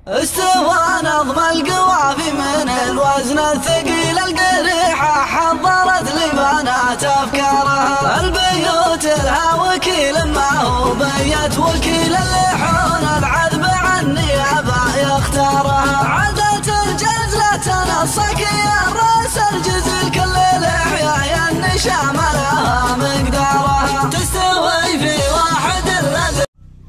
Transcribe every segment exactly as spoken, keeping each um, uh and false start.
استوى نظم القوافي من الوزن الثقيل القريحة، حضرت لبنات أفكارها البيوت لها وكيل ما هو بيت وكيل اللحون العذب عني أبا يختارها. عادت الجز لا تنصك يا الراس الجزل كل لحية يا النشام لها مقدارها تستوي في واحد الرزق.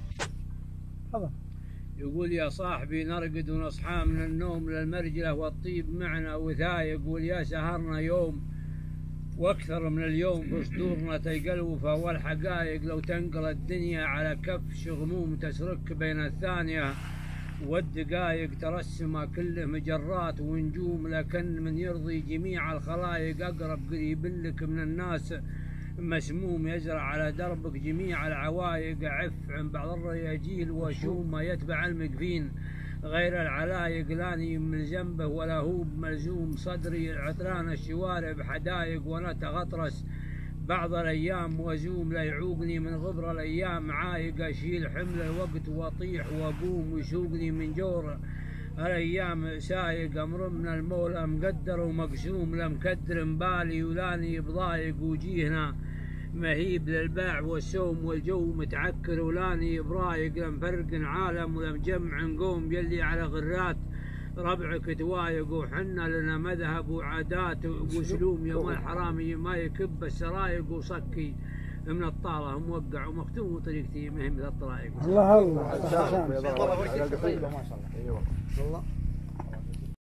يقول يا صاحبي نرقد ونصحى من النوم للمرجلة والطيب معنا وثايق، واليا سهرنا يوم واكثر من اليوم بصدورنا تيقلوفه، والحقايق لو تنقل الدنيا على كف شغموم تسرك بين الثانية والدقايق ترسم كله مجرات ونجوم، لكن من يرضي جميع الخلايق أقرب قريب لك من الناس مسموم يزرع على دربك جميع العوايق. عف عن بعض الرياجيل وشوم ما يتبع المقفين غير العلايق، لاني من جنبه ولا هو ملزوم صدري عطران الشوارع بحدايق، وانا تغطرس بعض الايام وزوم لا يعوقني من غبر الايام عايق، اشيل حمل الوقت واطيح واقوم ويسوقني من جور الايام سايق. امر من المولى مقدر ومقسوم لمكدر مبالي ولاني بضايق، وجيهنا مهيب للباع والسوم والجو متعكر ولاني برايق، لمفرق عالم ولمجمع قوم يلي على غرات ربعك توايق، وحنا لنا مذهب وعادات وسلوم يوم الحرامي ما يكب السرايق، وصكي من الطالة موقع ومختوم وطريقتي مهم الطرائق. الله الله. ما شاء الله.